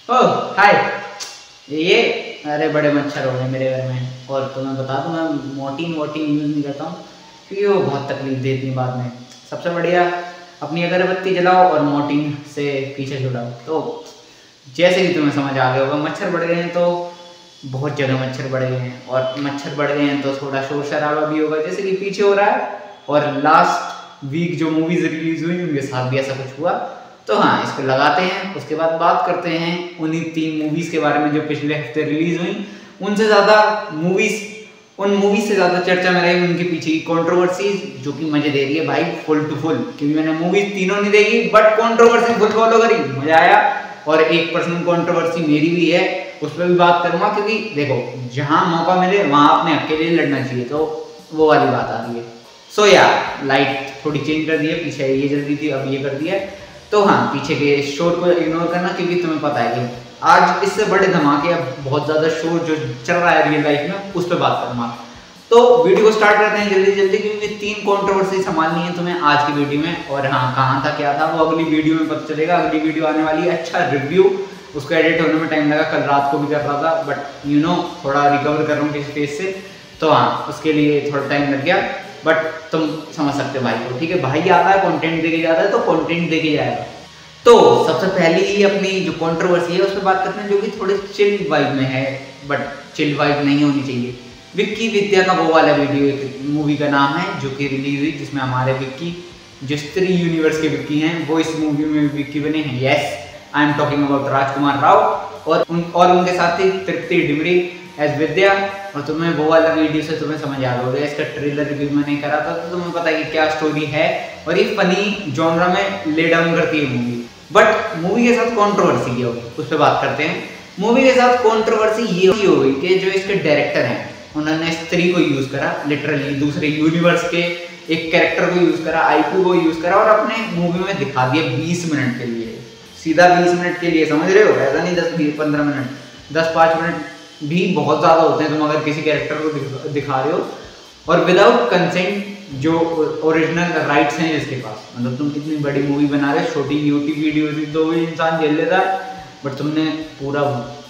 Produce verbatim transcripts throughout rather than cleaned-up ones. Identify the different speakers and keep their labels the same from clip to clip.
Speaker 1: ओह हाय। ये अरे बड़े मच्छर हो गए मेरे घर में। और तो मैं बता दूं, मैं मोर्टीन वोर्टीन यूज़ नहीं करता हूँ क्योंकि वो बहुत तकलीफ देती है बाद में। सबसे बढ़िया अपनी अगरबत्ती जलाओ और मोर्टीन से पीछे छुड़ाओ। तो जैसे कि तुम्हें समझ आ गया होगा, मच्छर बढ़ गए हैं तो बहुत जगह मच्छर बढ़ गए हैं, और मच्छर बढ़ गए हैं तो थोड़ा शोर शराबा भी होगा, जैसे कि पीछे हो रहा है। और लास्ट वीक जो मूवीज़ रिलीज हुई उनके साथ भी ऐसा कुछ हुआ। तो हाँ, इसको लगाते हैं, उसके बाद बात करते हैं उन्हीं तीन मूवीज़ के बारे में जो पिछले हफ्ते रिलीज हुई। उनसे ज़्यादा मूवीज़ उन मूवीज़ से ज़्यादा चर्चा में रही उनके पीछे की कंट्रोवर्सी, जो कि मज़े दे रही है भाई फुल टू फुल। क्योंकि मैंने मूवीज़ तीनों नहीं देखी बट कंट्रोवर्सी फुल फॉलो करी, मज़ा आया। और एक पर्सनल कंट्रोवर्सी मेरी भी है, उस पर भी बात करूँगा। क्योंकि देखो, जहाँ मौका मिले वहाँ अपने अकेले लड़ना चाहिए, तो वो वाली बात आ रही है। सो या लाइट थोड़ी चेंज कर दी है, पीछे ये जल्दी थी अब ये कर दिया है। तो हाँ, पीछे के शोर को इग्नोर करना, क्योंकि तुम्हें पता है कि आज इससे बड़े धमाके, अब बहुत ज़्यादा शोर जो चल रहा है रियल लाइफ में, उस पर बात करूँगा। तो वीडियो को स्टार्ट करते हैं जल्दी जल्दी, क्योंकि तीन कंट्रोवर्सी संभालनी है तुम्हें आज की वीडियो में। और हाँ, कहाँ था क्या था वो अगली वीडियो में पता चलेगा। अगली वीडियो आने वाली है, अच्छा रिव्यू, उसको एडिट होने में टाइम लगा, कल रात को भी कर रहा था बट यू नो थोड़ा रिकवर कर रहा हूँ किसी फेज से, तो हाँ उसके लिए थोड़ा टाइम लग गया। बट तुम समझ सकते हो भाई को, ठीक है, भाई आता है कंटेंट देके जाता है तो कंटेंट देके जाएगा। तो सबसे पहली ही अपनी जो कंट्रोवर्सी है उस पर बात करते हैं, जो कि थोड़े चिल वाइब में है, बट चिल वाइब नहीं होनी चाहिए। विक्की विद्या का वो वाला वीडियो, एक मूवी का नाम है जो कि रिलीज हुई, जिसमें हमारे विक्की जो स्त्री यूनिवर्स के विक्की हैं वो इस मूवी में विक्की बने हैं। Yes, I am talking about Rajkummar Rao, और उन और उनके साथ ही तृप्ति डिमरी एज विद्या। और तुम्हें वो वाला वीडियो से तुम्हें समझ आ गया, इसका ट्रेलर रिव्यू मैंने करा था तो तुम्हें पता है कि क्या स्टोरी है, और ये फनी जॉनरा में ले डाउन करती है मूवी। बट मूवी के साथ कंट्रोवर्सी ये होगी, उस पर बात करते हैं। मूवी के साथ कंट्रोवर्सी ये हो गई कि जो इसके डायरेक्टर हैं उन्होंने स्त्री को यूज करा, लिटरली दूसरे यूनिवर्स के एक कैरेक्टर को यूज करा, आईपी को यूज करा, और अपने मूवी में दिखा दिया बीस मिनट के लिए, सीधा बीस मिनट के लिए, समझ रहे हो? ऐसा नहीं दस बीस पंद्रह मिनट, दस पाँच मिनट भी बहुत ज़्यादा होते हैं तुम अगर किसी कैरेक्टर को दिखा रहे हो, और विदाउट कंसेंट, जो ओरिजिनल राइट्स हैं जिसके पास। मतलब तुम कितनी बड़ी मूवी बना रहे हो, छोटी यूट्यूब वीडियो थी तो भी इंसान झेल लेता है, बट तुमने पूरा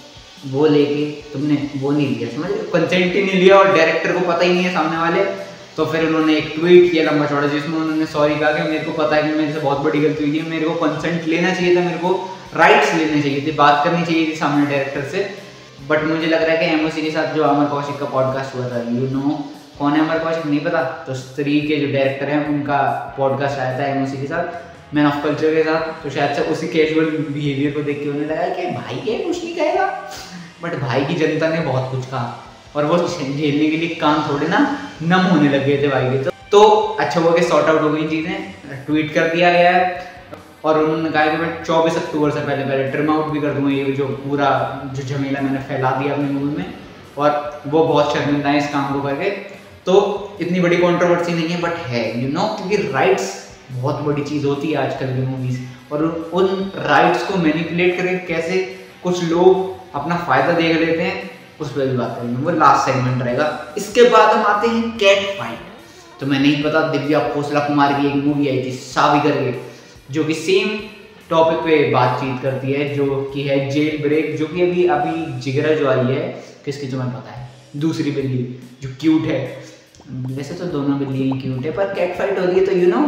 Speaker 1: वो लेके तुमने वो नहीं लिया, समझ रहे, कंसेंट ही नहीं लिया, और डायरेक्टर को पता ही नहीं है सामने वाले। तो फिर उन्होंने एक ट्वीट किया लंबा चौड़ा, जिसमें उन्होंने सॉरी कहा कि मेरे को पता है कि मेरे से बहुत बड़ी गलती हुई थी, मेरे को कंसेंट लेना चाहिए था, मेरे को राइट्स लेने चाहिए थे, बात करनी चाहिए थी सामने डायरेक्टर से। बट मुझे लग रहा है कि एमओसी के साथ जो अमर कौशिक का पॉडकास्ट हुआ था, यू नो कौन है अमर कौशिक नहीं पता, तो स्त्री के जो डायरेक्टर हैं उनका पॉडकास्ट आया था एमओसी के साथ, मैन ऑफ कल्चर के साथ। तो शायद से उसी कैजुअल बिहेवियर को देख के उन्हें लगा कि भाई क्या कुछ नहीं कहेगा, बट भाई की जनता ने बहुत कुछ कहा, और वो झेलने के लिए कान थोड़े ना नम होने लग गए थे भाई के। तो, तो अच्छा हुआ कि सॉर्ट आउट हो गई चीज़ें, ट्वीट कर दिया गया है, और उन्होंने कहा कि मैं चौबीस अक्टूबर से पहले पहले ट्रिम आउट भी कर दूंगा ये जो पूरा जो झमेला मैंने फैला दिया अपनी मूवी में, और वो बहुत शर्मिंदा है इस काम को करके। तो इतनी बड़ी कंट्रोवर्सी नहीं है, बट है यू नो, क्योंकि राइट्स बहुत बड़ी चीज़ होती है आजकल की मूवीज़, और उन राइट्स को मैनिपुलेट करके कैसे कुछ लोग अपना फ़ायदा देख लेते हैं, उस पर भी बात करेंगे, वो लास्ट सेगमेंट रहेगा। इसके बाद हम आते हैं कैट फाइट। तो मैं नहीं पता, दिव्या खोसला कुमार की एक मूवी आई थी सावी करके, जो कि सेम टॉपिक पे बातचीत करती है, जो कि है जेल ब्रेक, जो कि अभी अभी जिगरा जो आई है, किसकी तुम्हें पता है, दूसरी बिल्ली जो क्यूट है, वैसे तो दोनों बिल्लियाँ क्यूट है, पर कैट फाइट हो रही है तो यू नो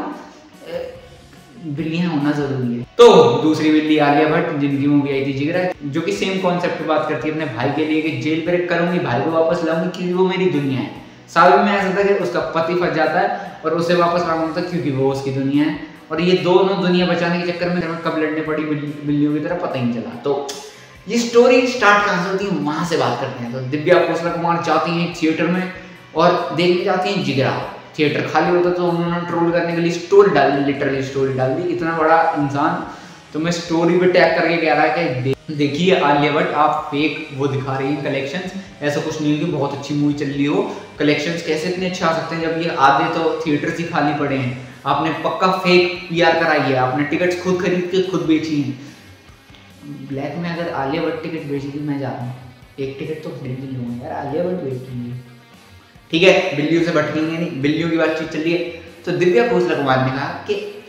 Speaker 1: बिल्लियाँ होना जरूरी है। तो दूसरी बिल्ली आलिया भट्ट, जिनकी मूवी आई थी जिगरा, जो कि सेम कॉन्सेप्ट पे बात करती है अपने भाई के लिए कि जेल ब्रेक करूंगी, भाई को वापस लाऊंगी क्योंकि वो मेरी दुनिया है। सावी में ऐसा था कि उसका पति फंस जाता है और उसे वापस लाना होता है क्योंकि वो उसकी दुनिया है, और ये दोनों दुनिया बचाने के चक्कर में कब लड़ने पड़ी बिल्लियों की तरह पता ही नहीं चला। तो ये स्टोरी स्टार्ट कहाँ से होती है वहाँ से बात करते हैं। तो दिव्या खोसला कुमार जाती हैं थिएटर में और देखने जाती हैं जिगरा, थिएटर खाली होता तो उन्होंने ट्रोल करने के लिए स्टोरी डाल दी, लिटरली स्टोरी डाल दी। इतना बड़ा इंसान तो मैं स्टोरी पे टैग करके कह रहा है कि दे, देखिए आलिया भट्ट आप फेक वो दिखा रही हैं कलेक्शंस, ऐसा कुछ नहीं है कि बहुत अच्छी मूवी चल रही हो, कलेक्शंस कैसे इतने अच्छे आ सकते हैं जब ये आधे तो थिएटर से खाली पड़े हैं। आपने पक्का फेक पीआर कराई है, आपने टिकट्स खुद खरीद के खुद बेची हैं। ब्लैक में अगर आलिया भट्ट टिकट बेचेगी मैं जा रहा हूँ, एक टिकट तो खरीद लूँगा यार, आलिया भट्ट बेचेंगी, ठीक है, बिल्लियों से भटकेंगे नहीं, बिल्लियों की बातचीत चल रही है। तो दिव्या खोसला कुमार ने कहा कि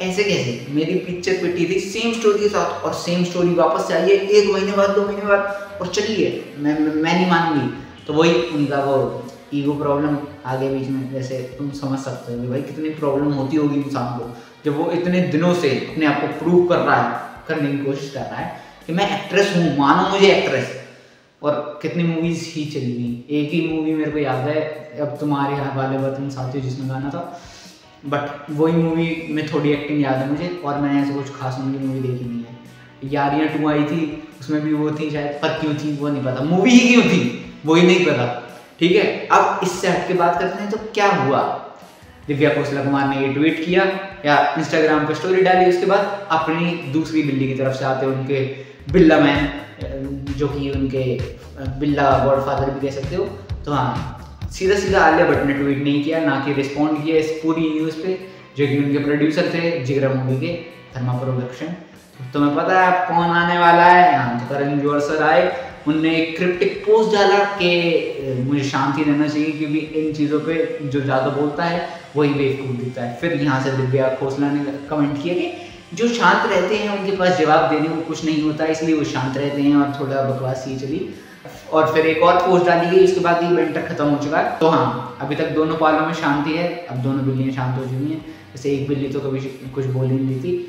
Speaker 1: ऐसे कैसे, मेरी पिक्चर पिटी थी सेम स्टोरी के साथ और सेम स्टोरी वापस से आई है एक महीने बाद, दो महीने बाद और चलिए मैं मैं नहीं मानूंगी। तो वही उनका वो ईगो प्रॉब्लम आगे बीच में, जैसे तुम समझ सकते हो कि भाई कितनी प्रॉब्लम होती होगी इंसान को जब वो इतने दिनों से अपने आप को प्रूव कर रहा है, करने की कोशिश कर रहा है कि मैं एक्ट्रेस हूँ, मानो मुझे एक्ट्रेस। और कितनी मूवीज ही चली गई। एक ही मूवी मेरे को याद है, अब तुम्हारे वाले वतन साथियों, जिसमें गाना था, बट वही मूवी में थोड़ी एक्टिंग याद है मुझे, और मैंने ऐसे कुछ खास उनकी मूवी देखी नहीं है। यारियां टू आई थी, उसमें भी वो थी शायद, पर क्यों थी वो नहीं पता, मूवी ही क्यों थी वो ही नहीं पता। ठीक है, अब इससे हट के बात करते हैं तो क्या हुआ। दिव्या खोसला कुमार ने ये ट्वीट किया या इंस्टाग्राम पे स्टोरी डाली, उसके बाद अपनी दूसरी बिल्ली की तरफ से आते उनके बिल्ला मैन, जो कि उनके बिल्ला गॉडफादर भी कह सकते हो। तो हाँ, सीधा सीधा आलिया भट्ट ने ट्वीट नहीं किया, ना कि रिस्पॉन्ड किया इस पूरी न्यूज़ पे, जो कि उनके प्रोड्यूसर थे जिगरा मूवी के, धर्मा प्रोडक्शन। तुम्हें पता है आप कौन आने वाला है। हाँ, तो करण जौहर सर आए, उनने एक क्रिप्टिक पोस्ट डाला कि मुझे शांति रहना चाहिए क्योंकि इन चीज़ों पे जो ज़्यादा बोलता है वही बेवकूफ़ दिखता है। फिर यहाँ से दिव्या खोसला ने कमेंट किया कि जो शांत रहते हैं उनके पास जवाब देने को कुछ नहीं होता, इसलिए वो शांत रहते हैं, और थोड़ा बकवास ही चली। और फिर एक और पोस्ट डाली गई, उसके बाद ये बेंटर खत्म हो चुका है। तो हाँ, अभी तक दोनों पालों में शांति है, अब दोनों बिल्लियाँ शांत हो चुकी हैं। जैसे एक बिल्ली तो कभी कुछ बोल ही नहीं थी,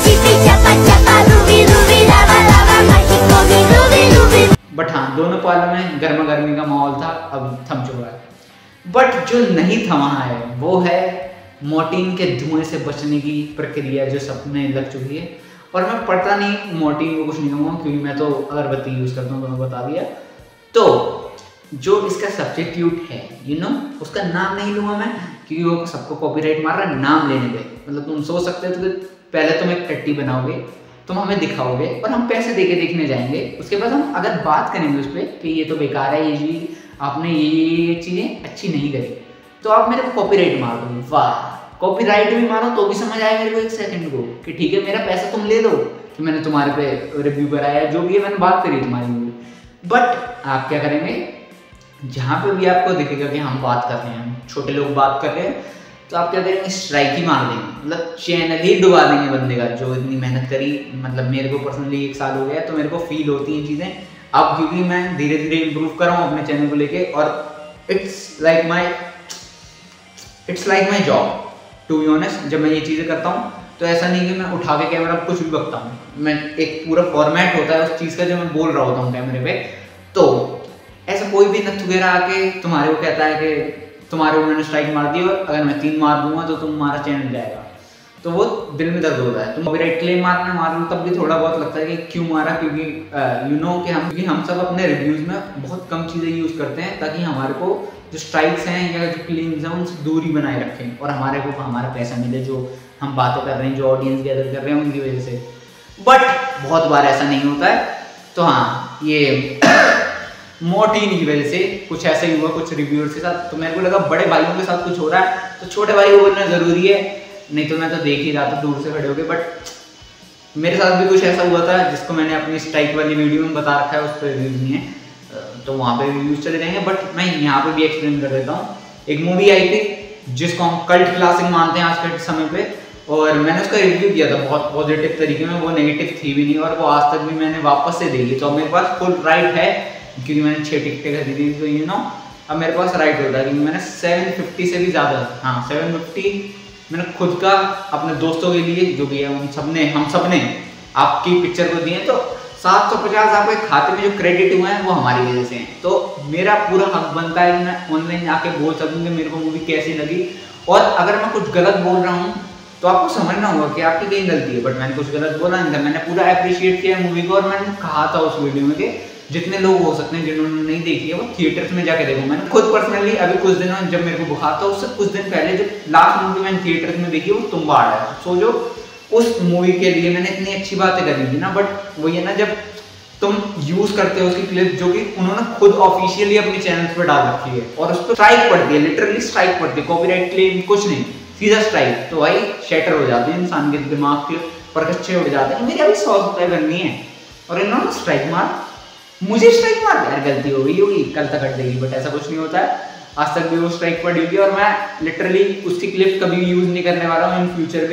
Speaker 1: बट हाँ दोनों पालों में गर्मा गर्मी का माहौल था, अब थम चुका है। बट जो नहीं थमा है वो है मोर्टीन के धुएं से बचने की प्रक्रिया, जो सबने लग चुकी है। और मैं पता नहीं मोर्टीन को कुछ नहीं कहूँगा क्योंकि मैं तो अगरबत्ती यूज़ करता हूँ, तो मैं बता दिया। तो जो इसका सब्स्टिट्यूट है, यू नो, उसका नाम नहीं लूँगा मैं क्योंकि वो सबको कॉपीराइट मार रहा है नाम लेने पे। मतलब तुम सोच सकते हो तो पहले तुम एक टट्टी बनाओगे, तुम हमें दिखाओगे और हम पैसे देके देखने जाएंगे, उसके बाद हम अगर बात करेंगे उस पर कि ये तो बेकार है, ये चीज़ आपने ये ये चीज़ें अच्छी नहीं करी, तो आप मेरे को कॉपीराइट मार दोगे। वाह, कॉपीराइट भी मारो तो भी समझ आए मेरे को एक सेकंड को कि ठीक है मेरा पैसा तुम ले लो कि मैंने तुम्हारे पे रिव्यू कराया, जो भी है मैंने बात करी तुम्हारी मूवी। बट आप क्या करेंगे, जहाँ पे भी आपको दिखेगा कि हम बात कर रहे हैं, छोटे लोग बात कर रहे हैं, तो आप क्या करेंगे, स्ट्राइक ही मार देंगे, मतलब चैनल ही डुबा देंगे बंदे का जो इतनी मेहनत करी। मतलब मेरे को पर्सनली एक साल हो गया तो मेरे को फील होती हैं चीज़ें अब, क्योंकि मैं धीरे धीरे इम्प्रूव कर रहा हूँ अपने चैनल को लेके, और it's like my it's like my job to be honest. जब मैं ये चीज़ें करता हूँ तो ऐसा नहीं कि मैं उठा के कैमरा कुछ भी बकता हूँ, मैं एक पूरा फॉर्मेट होता है उस चीज़ का जो मैं बोल रहा होता हूँ कैमरे पे। तो ऐसा कोई भी नत्थु वगैरह आके तुम्हारे को कहता है कि तुम्हारे को मैंने स्ट्राइक मार दी और अगर मैं तीन मार दूंगा तो तुम्हारा चैनल जाएगा, तो वो दिल में दर्द होता है। तुम कॉपीराइट क्लेम मारना मार लो तब भी थोड़ा बहुत लगता है कि क्यों मारा, क्योंकि यू नो कि हम क्योंकि हम सब अपने रिव्यूज़ में बहुत कम चीज़ें यूज़ करते हैं ताकि हमारे को जो स्ट्राइक्स हैं या जो क्लेम्स हैं उनसे दूरी बनाए रखें और हमारे को हमारा पैसा मिले, जो हम बातें कर रहे हैं, जो ऑडियंस गैदर कर रहे हैं उनकी वजह से। बट बहुत बार ऐसा नहीं होता है। तो हाँ, ये मोर्टीन की वजह से कुछ ऐसा ही हुआ कुछ रिव्यूअर्स के साथ। तो मेरे को लगा बड़े भाइयों के साथ कुछ हो रहा है तो छोटे भाई को बोलना ज़रूरी है, नहीं तो मैं तो देख ही रहा था दूर से खड़े होके। बट मेरे साथ भी कुछ ऐसा हुआ था जिसको मैंने अपनी स्ट्राइक वाली वीडियो में बता रखा है, उस पर रिव्यूज़ नहीं है तो वहाँ पे रिव्यूज़ चले जाएंगे। बट मैं यहाँ पे भी एक्सप्लेन कर देता हूँ। एक मूवी आई थी जिसको हम कल्ट क्लासिक मानते हैं आज के समय पे, और मैंने उसका रिव्यू किया था बहुत पॉजिटिव तरीके में, वो नेगेटिव थी भी नहीं और वो आज तक भी मैंने वापस से देखी। तो मेरे पास फुल राइट है क्योंकि मैंने छः टिकटें खरीदी, तो यू नो अब मेरे पास राइट होता है क्योंकि मैंने सेवन फिफ्टी से भी ज़्यादा, हाँ सेवन फिफ्टी मैंने खुद का अपने दोस्तों के लिए जो भी है उन सब ने हम सब ने आपकी पिक्चर को दिए, तो सात सौ पचास आपके खाते में जो क्रेडिट हुए हैं वो हमारी वजह से हैं। तो मेरा पूरा हक बनता है कि मैं ऑनलाइन आके बोल सकूँ कि मेरे को मूवी कैसी लगी, और अगर मैं कुछ गलत बोल रहा हूँ तो आपको समझना होगा कि आपकी कहीं गलती है। बट मैंने कुछ गलत बोला नहीं था, मैंने पूरा अप्रिशिएट किया मूवी को, और मैंने कहा था उस वीडियो में कि जितने लोग हो सकते हैं जिन्होंने नहीं देखी है वो थिएटर्स में जाके देखो। मैंने खुद पर्सनली अभी कुछ दिनों जब मेरे को बुखार था उससे कुछ दिन पहले जो लास्ट मूवी मैंने थिएटर्स में देखी वो तुम्बाड़ है। सो जो उस मूवी के लिए मैंने इतनी अच्छी बातें करी थी ना, बट वो ये ना जब तुम यूज करते हो उसकी क्लिप जो कि उन्होंने खुद ऑफिशियली अपने चैनल पे डाल रखी है और उस पर स्ट्राइक पड़ती है, लिटरली स्ट्राइक पड़ती है, कॉपीराइट क्लेम कुछ नहीं, सीधा स्ट्राइक, तो भाई शैटर हो जाते हैं इंसान के दिमाग के परकच्चे उड़ जाते हैं। मेरी अभी सौ रुपये करनी है और इन्होंने स्ट्राइक मार, मुझे स्ट्राइक मार, यार गलती हो गई होगी कल तक हट देगी, बट ऐसा कुछ नहीं होता है। आज तक भी वो स्ट्राइक पड़ी होगी और मैं लिटरली उसकी क्लिप कभी यूज नहीं करने वाला हूँ इन फ्यूचर भी,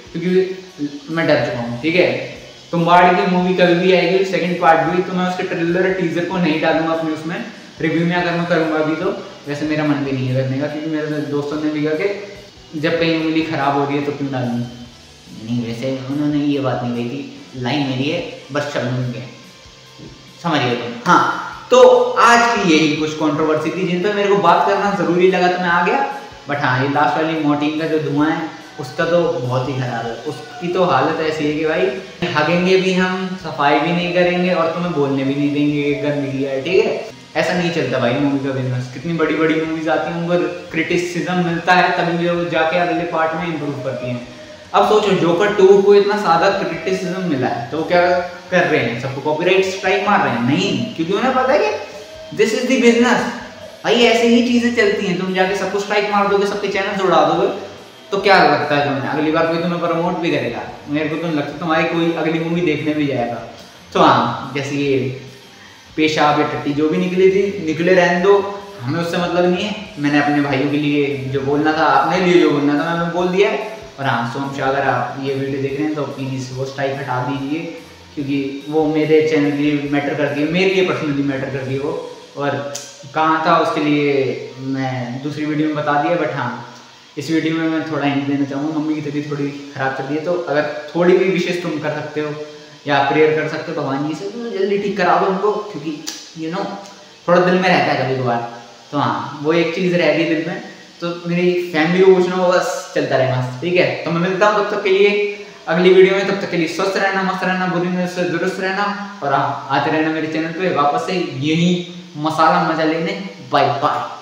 Speaker 1: क्योंकि मैं डर चुका हूँ। ठीक है, तुम्बाड़ की मूवी कभी भी आएगी सेकंड पार्ट भी, तो मैं उसके ट्रेलर टीजर को नहीं डालूंगा अपने उसमें रिव्यू में, अगर मैं करूँगा अभी तो। वैसे मेरा मन भी नहीं है करने का, क्योंकि मेरे दोस्तों ने भी कहा कि जब कहीं उंगली खराब हो रही है तो क्यों डालूँ। नहीं, वैसे उन्होंने ये बात नहीं कही थी, लाइन मेरी है, बस शब्द के समझिए तुम। हाँ, तो आज की यही कुछ कंट्रोवर्सी थी जिन पर मेरे को बात करना जरूरी लगा, तो मैं आ गया। बट हाँ, ये लास्ट वाली मोर्टीन का जो धुआं है उसका तो बहुत ही खराब है। उसकी तो हालत ऐसी है कि भाई हगेंगे भी हम, सफाई भी नहीं करेंगे और तुम्हें बोलने भी नहीं देंगे गंदगी है। ठीक है, ऐसा नहीं चलता भाई मूवी का बिजनेस। कितनी बड़ी बड़ी मूवीज आती हैं, उनको क्रिटिसिज्म मिलता है तभी वो जाके अगले पार्ट में इम्प्रूव करती हैं। अब सोचो, जोकर टू को इतना सादा क्रिटिसिज्म मिला है, तो क्या कर रहे हैं, सबको कॉपीराइट स्ट्राइक मार रहे हैं? नहीं, क्योंकि उन्हें पता है कि दिस इज द बिजनेस भाई, ऐसे ही चीजें चलती हैं। तुम जाके सबको स्ट्राइक मार दोगे, सबके चैनल उड़ा दोगे, तो क्या लगता है तुम्हें अगली बार कोई तुम्हें प्रमोट भी करेगा? मेरे को तो नहीं लगता तुम्हारी कोई अगली मूवी देखने भी जाएगा। तो हाँ, जैसे ये पेशाब या टट्टी जो भी निकली थी, निकले रहने दो, हमें उससे मतलब नहीं है। मैंने अपने भाइयों के लिए जो बोलना था, अपने लिए जो बोलना था, मैंने बोल दिया है। और हाँ, सोम शाह, अगर आप ये वीडियो देख रहे हैं तो प्लीज़ वो स्ट्राइक हटा दीजिए, क्योंकि वो मेरे चैनल के लिए मैटर करती है, मेरे लिए पर्सनली मैटर करती है वो। और कहाँ था उसके लिए मैं दूसरी वीडियो में बता दिया। बट हाँ, इस वीडियो में मैं थोड़ा हिंट देना चाहूँगा। मम्मी की तबीयत थोड़ी ख़राब चल रही है, तो अगर थोड़ी भी विशेष तुम कर सकते हो या प्रेयर कर सकते हो भगवान जी से, तो जल्दी ठीक करा दो उनको, क्योंकि यू नो थोड़ा दिल में रहता है कभी कभार। तो हाँ, वो एक चीज़ रह गई दिल में, तो मेरी फैमिली को पूछना होगा, बस चलता रहेगा। ठीक है, तो मैं मिलता हूँ तब तक के लिए अगली वीडियो में। तब तक के लिए स्वस्थ रहना, मस्त रहना, बुरी नजर से दुरुस्त रहना, और हाँ, आते रहना मेरे चैनल पे वापस से यही मसाला मजा लेने। Bye bye.